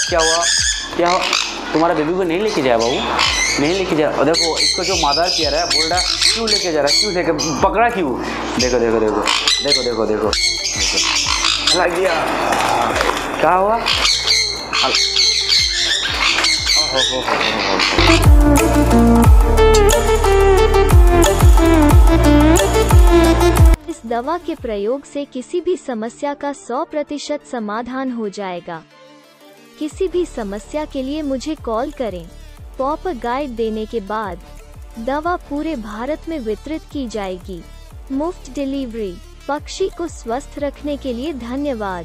क्या हुआ? क्या हुआ? तुम्हारा बेबी को नहीं लेके जाए बाबू, नहीं लेके जा। और देखो इसको जो मदर केयर है बोल रहा क्यों लेके जा रहा है, क्यों लेके पकड़ा क्यों? देखो देखो देखो देखो देखो देखो देखो लग गया। क्या हुआ? इस दवा के प्रयोग से किसी भी समस्या का 100% समाधान हो जाएगा। किसी भी समस्या के लिए मुझे कॉल करें। प्रॉपर गाइड देने के बाद दवा पूरे भारत में वितरित की जाएगी। मुफ्त डिलीवरी। पक्षी को स्वस्थ रखने के लिए धन्यवाद।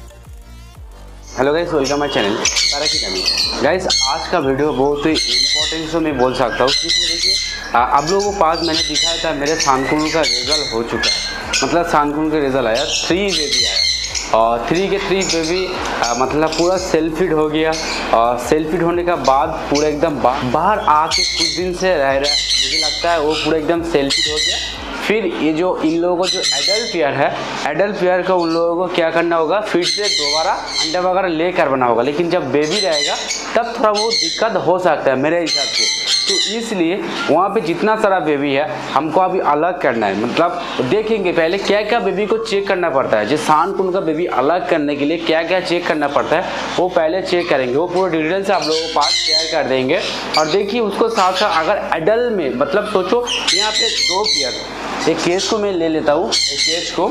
Hello guys, welcome my channel पैराकीटामी। गाइस आज का वीडियो बहुत ही इम्पोर्टेंट से मैं बोल सकता हूँ, क्योंकि देखिए आप लोगों को पास मैंने दिखाया था मेरे सांकुन का रिजल्ट हो चुका है। मतलब सांकुन का रिजल्ट आया, 3 बेबी आया और 3 के 3 बेबी मतलब पूरा सेल्फिड हो गया। और सेल्फिड होने का बाद पूरा एकदम बाहर आके कुछ दिन से रह रहा है, मुझे लगता है वो पूरा एकदम सेल्फिड हो गया। फिर ये जो इन लोगों को जो एडल्ट पेयर है, एडल्ट पेयर को उन लोगों को क्या करना होगा, फिर से दोबारा अंडा वगैरह ले करवाना होगा। लेकिन जब बेबी रहेगा तब थोड़ा वो दिक्कत हो सकता है मेरे हिसाब से। तो इसलिए वहाँ पे जितना सारा बेबी है हमको अभी अलग करना है। मतलब देखेंगे पहले क्या क्या बेबी को चेक करना पड़ता है। जो सांकुन का बेबी अलग करने के लिए क्या क्या चेक करना पड़ता है वो पहले चेक करेंगे। वो पूरा डिटेल्स आप लोगों के पास शेयर कर देंगे। और देखिए उसको साथ साथ अगर एडल्ट में मतलब सोचो यहाँ पे 2 पेयर, एक केस को मैं ले लेता हूँ, एक केस को,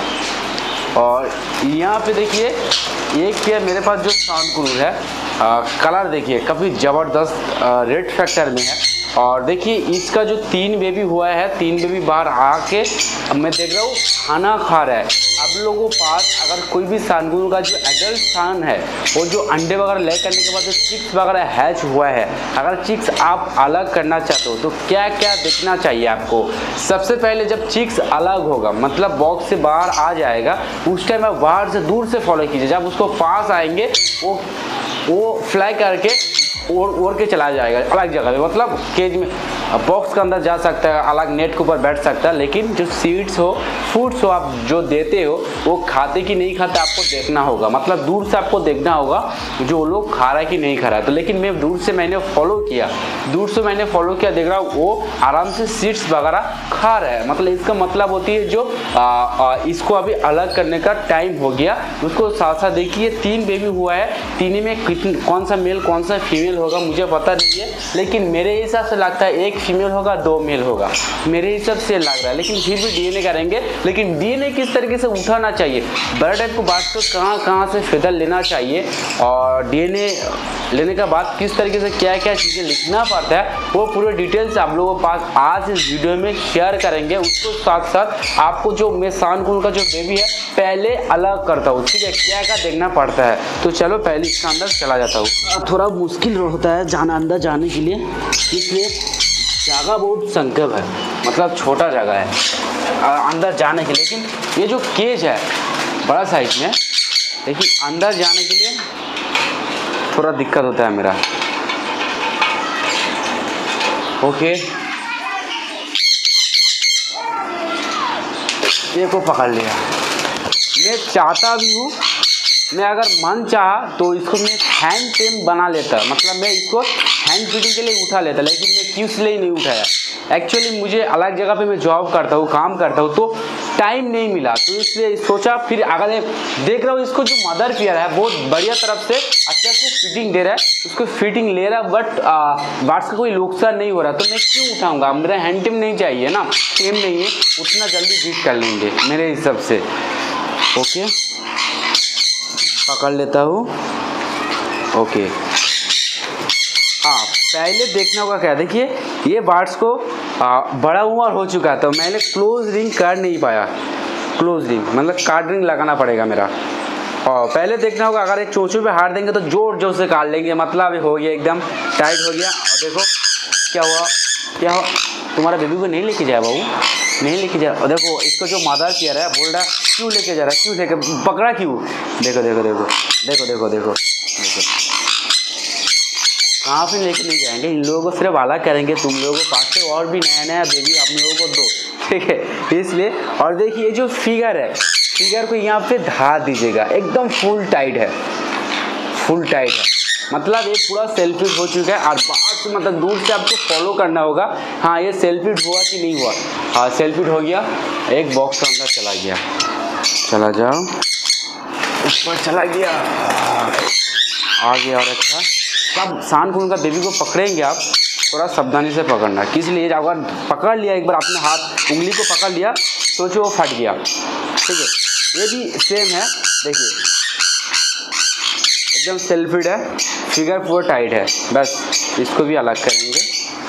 और यहाँ पे देखिए एक पेयर मेरे पास जो सांकुन है, कलर देखिए काफ़ी ज़बरदस्त रेड फैक्टर में है। और देखिए इसका जो 3 बेबी हुआ है, 3 बेबी बाहर आके मैं देख रहा हूँ खाना खा रहा है। आप लोगों के पास अगर कोई भी सांकुन का जो एडल्ट सान है वो जो अंडे वगैरह ले करने के बाद जो चिक्स वगैरह हैच हुआ है, अगर चिक्स आप अलग करना चाहते हो तो क्या क्या देखना चाहिए आपको। सबसे पहले जब चिक्स अलग होगा मतलब बॉक्स से बाहर आ जाएगा, उस टाइम आप बाहर से दूर से फॉलो कीजिए। जब उसको पास आएंगे वो फ्लाई करके ओढ़ के चला जाएगा अलग जगह पे, मतलब केज में बॉक्स के अंदर जा सकता है, अलग नेट के ऊपर बैठ सकता है। लेकिन जो सीड्स हो फूड्स हो आप जो देते हो वो खाते कि नहीं खाते आपको देखना होगा। मतलब दूर से आपको देखना होगा जो लोग खा रहा है कि नहीं खा रहा है। तो लेकिन मैं दूर से मैंने फॉलो किया, देख रहा हूँ वो आराम से सीड्स वगैरह खा रहा है। मतलब इसका मतलब होती है जो इसको अभी अलग करने का टाइम हो गया। उसको साथ साथ देखिए 3 बेबी हुआ है, 3 में कौन सा मेल कौन सा फीमेल होगा मुझे पता नहीं है। लेकिन मेरे हिसाब से लगता है 1 फीमेल होगा 2 मेल होगा, मेरे हिसाब से लग रहा है। लेकिन फिर भी डीएनए करेंगे। लेकिन डीएनए किस तरीके से उठाना चाहिए, बर्ड टाइप को बात को कहाँ से फेदर लेना चाहिए, और डीएनए लेने के बाद किस तरीके से क्या क्या चीज़ें लिखना पड़ता है, वो पूरे डिटेल्स आप लोगों के पास आज इस वीडियो में शेयर करेंगे। उसको साथ साथ आपको जो मैं सांकुन का जो बेबी है पहले अलग करता हूँ, ठीक है, क्या क्या देखना पड़ता है। तो चलो पहले इसका अंदर चला जाता हूँ। थोड़ा मुश्किल होता है जाना अंदर जाने के लिए, इसलिए जगह बहुत संकट है, मतलब छोटा जगह है अंदर जाने के लिए। लेकिन ये जो केज है बड़ा साइज में, लेकिन अंदर जाने के लिए थोड़ा दिक्कत होता है मेरा। ओके, ये को पकड़ लिया। मैं चाहता भी हूँ, मैं अगर मन चाहा तो इसको मैं हैंड टेम बना लेता, मतलब मैं इसको हैंड फीडिंग के लिए उठा लेता। लेकिन मैं क्यों इसलिए नहीं उठाया, एक्चुअली मुझे अलग जगह पे मैं जॉब करता हूँ, काम करता हूँ, तो टाइम नहीं मिला। तो इसलिए सोचा फिर अगर देख रहा हूँ इसको जो मदर पेयर है बहुत बढ़िया तरफ से अच्छा से फिटिंग दे रहा है, उसको फिटिंग ले रहा है, बट बार्ड्स का कोई नुकसान नहीं हो रहा। तो मैं क्यों उठाऊंगा, मेरा हैंड टेम नहीं चाहिए ना, टेम नहीं है, उतना जल्दी बीट कर लेंगे मेरे हिसाब से। ओके, पकड़ लेता हूँ। ओके, हाँ पहले देखना होगा क्या, देखिए ये बर्ड्स को बड़ा उम्र हो चुका है तो मैंने क्लोज रिंग कर नहीं पाया। क्लोज रिंग मतलब कार्ड रिंग लगाना पड़ेगा मेरा। और पहले देखना होगा अगर एक चोंचों पे हाथ देंगे तो जोर जोर से काट लेंगे, मतलब हो गया एकदम टाइट हो गया। और देखो क्या हुआ, क्या हुआ, तुम्हारा बेबी को नहीं लेके जाए बाबू, नहीं लेके जा। और देखो इसको जो मदर पेयर है बोल रहा क्यों लेके जा रहा है, क्यों लेके पकड़ा क्यों? देखो देखो देखो देखो देखो देखो देखो कहाँ पे लेके नहीं जाएंगे, इन लोगों को सिर्फ अलग करेंगे। तुम लोगों को पास से और भी नया नया बेबी आप लोगों को दो, ठीक है, इसलिए। और देखिए ये जो फिगर है, फिगर को यहाँ पे धा दीजिएगा, एकदम फुल टाइट है, फुल टाइट है, मतलब ये पूरा सेल्फ फिट हो चुका है। और बाहर से मतलब दूर से आपको फॉलो करना होगा, हाँ ये सेल्फ फिट हुआ कि नहीं हुआ। हाँ सेल्फ फिट हो गया, एक बॉक्स अंदर चला गया, चला जाओ ऊपर चला गया, आ गया। और अच्छा सब शानकुन का बेबी को पकड़ेंगे आप, थोड़ा सावधानी से पकड़ना, किस लिए अगर पकड़ लिया एक बार अपने हाथ उंगली को पकड़ लिया सोचो वो फट गया, ठीक है। ये भी सेम है, देखिए एकदम सेल्फ फिट है, फिगर पूरा टाइट है। बस इसको भी अलग करेंगे,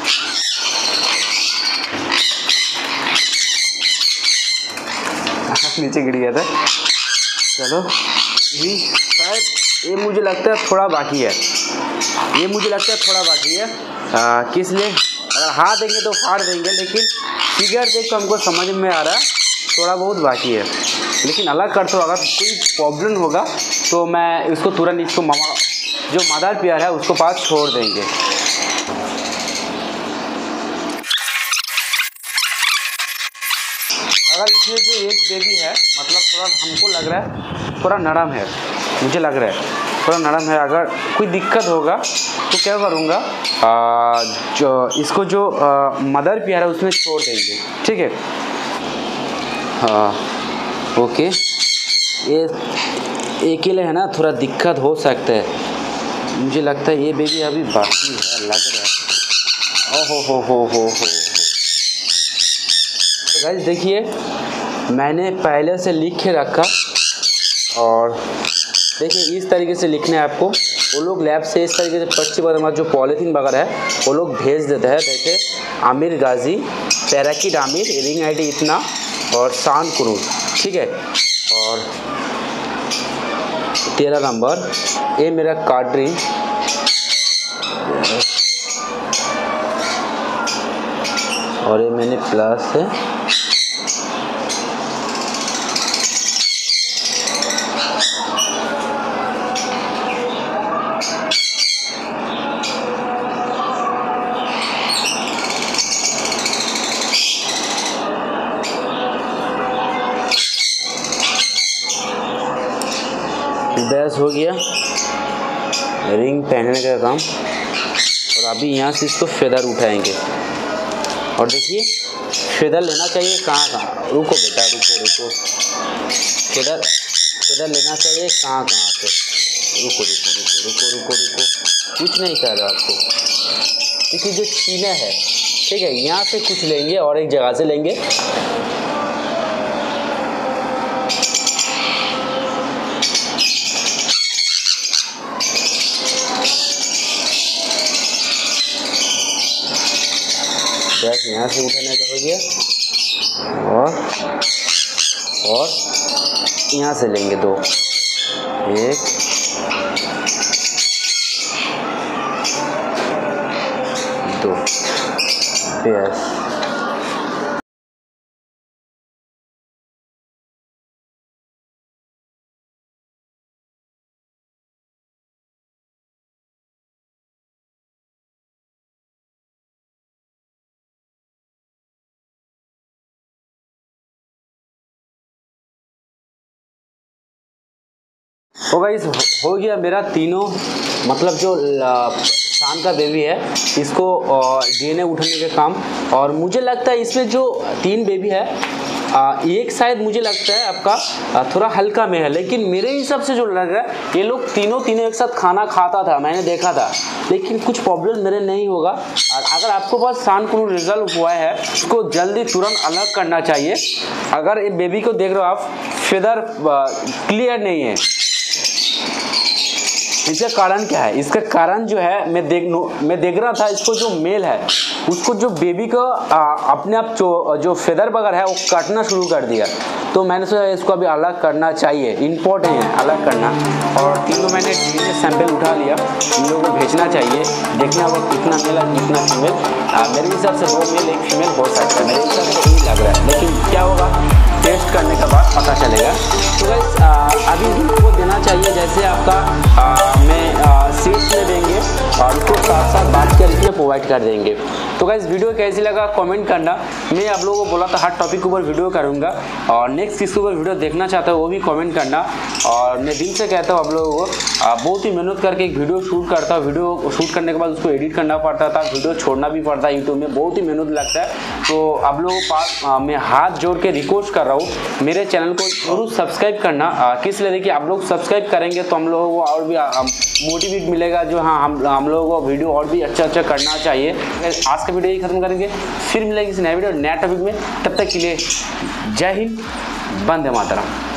नीचे गिर गया था। चलो ये शायद ये मुझे लगता है थोड़ा बाकी है, ये मुझे लगता है थोड़ा बाकी है। किस लिए, अगर हाथ देंगे तो फाड़ देंगे, लेकिन फिगर देख तो हमको समझ में आ रहा है थोड़ा बहुत बाकी है, लेकिन अलग करते हो। अगर कोई प्रॉब्लम होगा तो मैं इसको तुरंत इसको मामा जो मदर पेयर है उसको पास छोड़ देंगे। अगर इसमें जो एक बेबी है मतलब थोड़ा हमको लग रहा है थोड़ा नरम है, मुझे लग रहा है थोड़ा नरम है, अगर कोई दिक्कत होगा तो क्या करूँगा, जो इसको जो मदर पेयर है उसमें छोड़ देंगे, ठीक है। हाँ ओके, ये अकेले है ना, थोड़ा दिक्कत हो सकता है, मुझे लगता है ये बेबी अभी बाकी है लग रहा है। हो। तो गाइस देखिए मैंने पहले से लिख के रखा, और देखिए इस तरीके से लिखना है आपको। वो लोग लैब से इस तरीके से पर्ची वगैरह जो पॉलीथीन वगैरह है वो लोग भेज देते हैं। जैसे Aamir Ghazi, parakeet Aamir, ring ID इतना, और शानकुन, ठीक है। और 13 नंबर ये मेरा कार्ड रिंग, और ये मैंने प्लस है। बैस हो गया रिंग पहनने का काम, और अभी यहाँ से इसको फेदर उठाएंगे। और देखिए फेदर लेना चाहिए कहाँ, रुको बेटा रुको, फेदर लेना चाहिए कहाँ से, रुको, कुछ नहीं कर रहा आपको। देखिए जो चीना है, ठीक है, यहाँ से कुछ लेंगे और एक जगह से लेंगे, बस यहाँ से उठाने का हो गया, और यहाँ से लेंगे 2, 1 2 बस। तो गाइस हो गया मेरा तीनों, मतलब जो शान का बेबी है इसको डीएनए उठाने का काम। और मुझे लगता है इसमें जो 3 बेबी है, एक शायद मुझे लगता है आपका थोड़ा हल्का में है, लेकिन मेरे हिसाब से जो लग रहा है ये लोग तीनों एक साथ खाना खाता था, मैंने देखा था, लेकिन कुछ प्रॉब्लम मेरे नहीं होगा। और अगर आपको पास शानकुन रिजल्ट हुआ है उसको जल्दी तुरंत अलग करना चाहिए। अगर ये बेबी को देख रहे हो आप, फेदर क्लियर नहीं है, इसका कारण क्या है? इसका कारण जो है मैं देख रहा था, इसको जो मेल है उसको जो बेबी को अपने आप जो फेदर वगैरह है वो काटना शुरू कर दिया, तो मैंने सोचा इसको अभी अलग करना चाहिए, इम्पोर्टेंट है अलग करना। और तीनों मैंने डीएनए सैंपल उठा लिया, इन लोगों को भेजना चाहिए, देखना वो कितना मेल है कितना फीमेल। मेरे हिसाब से 2 मेल 1 फीमेल हो सकता है, मेरे हिसाब से यही लग रहा है, लेकिन क्या होगा टेस्ट करने के बाद पता चलेगा। तो गाइस अभी इनको देना चाहिए, जैसे आपका मैं सीड्स में देंगे और उसको साथ बात करके प्रोवाइड कर देंगे। तो गाइस वीडियो कैसी लगा कमेंट करना। मैं आप लोगों को बोला था हर टॉपिक के ऊपर वीडियो करूँगा, और नेक्स्ट किसके ऊपर वीडियो देखना चाहता हो वो भी कमेंट करना। और मैं दिल से कहता हूँ आप लोगों को, बहुत ही मेहनत करके एक वीडियो शूट करता हूँ, वीडियो शूट करने के बाद उसको एडिट करना पड़ता था, वीडियो छोड़ना भी पड़ता है यूट्यूब में, बहुत ही मेहनत लगता है। तो आप लोगों के पास मैं हाथ जोड़ के रिक्वेस्ट कर रहा हूँ, मेरे चैनल को जरूर सब्सक्राइब करना। किस लिए देखिए, आप लोग सब्सक्राइब करेंगे तो हम लोगों को और भी मोटिवेट मिलेगा, जो हाँ हम लोगों को वीडियो और भी अच्छा करना चाहिए। आज का वीडियो ही खत्म करेंगे, फिर मिलेंगे किसी नए वीडियो नया टॉपिक में। तब तक के लिए जय हिंद, वंदे मातरम।